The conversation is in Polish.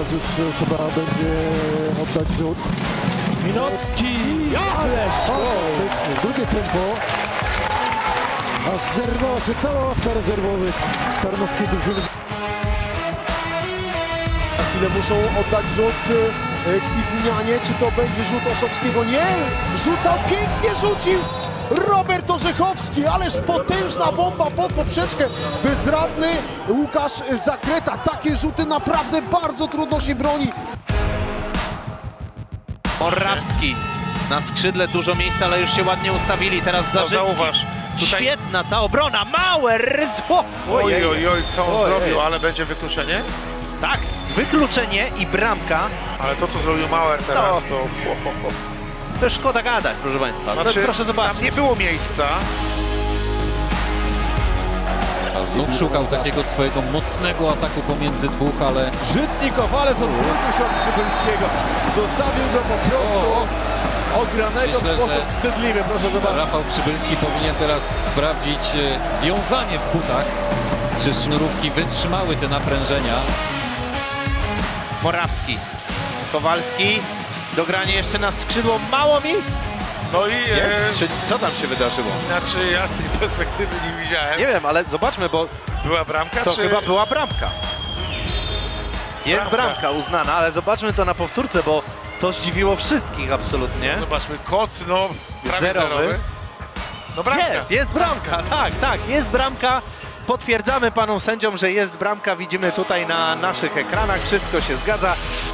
teraz już trzeba będzie oddać rzut. Minocki! Ależ Fantastycznie, drugie tempo. Aż zerwała się cała ławka rezerwowych tarnowskiej drużyny. Na chwilę muszą oddać rzut Kwidzynianie. Czy to będzie rzut Osowskiego? Nie! Rzucał, pięknie rzucił! Robert Orzechowski, ależ potężna bomba pod poprzeczkę. Bezradny Łukasz Zakreta. Takie rzuty naprawdę bardzo trudno się broni. Morawski na skrzydle, dużo miejsca, ale już się ładnie ustawili. Teraz Zarzycki. Zauważ. Tutaj... Świetna ta obrona, Mauer! Oj, co on zrobił, ale będzie wykluczenie? Tak, wykluczenie i bramka. Ale to, co zrobił Mauer teraz, To szkoda gadać, proszę Państwa. Znaczy, proszę zobaczyć. tam nie było miejsca. Znów szukał takiego swojego mocnego ataku pomiędzy dwóch, ale... Żytnikow, ale odwrócił się od Przybylskiego. Zostawił go po prostu ogranego w sposób wstydliwy, proszę zobaczyć. Rafał Przybylski powinien teraz sprawdzić wiązanie w butach. Czy sznurówki wytrzymały te naprężenia? Morawski, Kowalski, dogranie jeszcze na skrzydło, mało miejsc. No i... Co tam się wydarzyło? Znaczy, ja z tej perspektywy nie widziałem. Nie wiem, ale zobaczmy, bo Była bramka, to czy... chyba była bramka. Jest bramka uznana, ale zobaczmy to na powtórce, bo to zdziwiło wszystkich absolutnie. Zobaczmy, kot, no, prawie zerowy. No bramka. Jest bramka, tak, jest bramka. Potwierdzamy panom sędziom, że jest bramka, widzimy tutaj na naszych ekranach, wszystko się zgadza.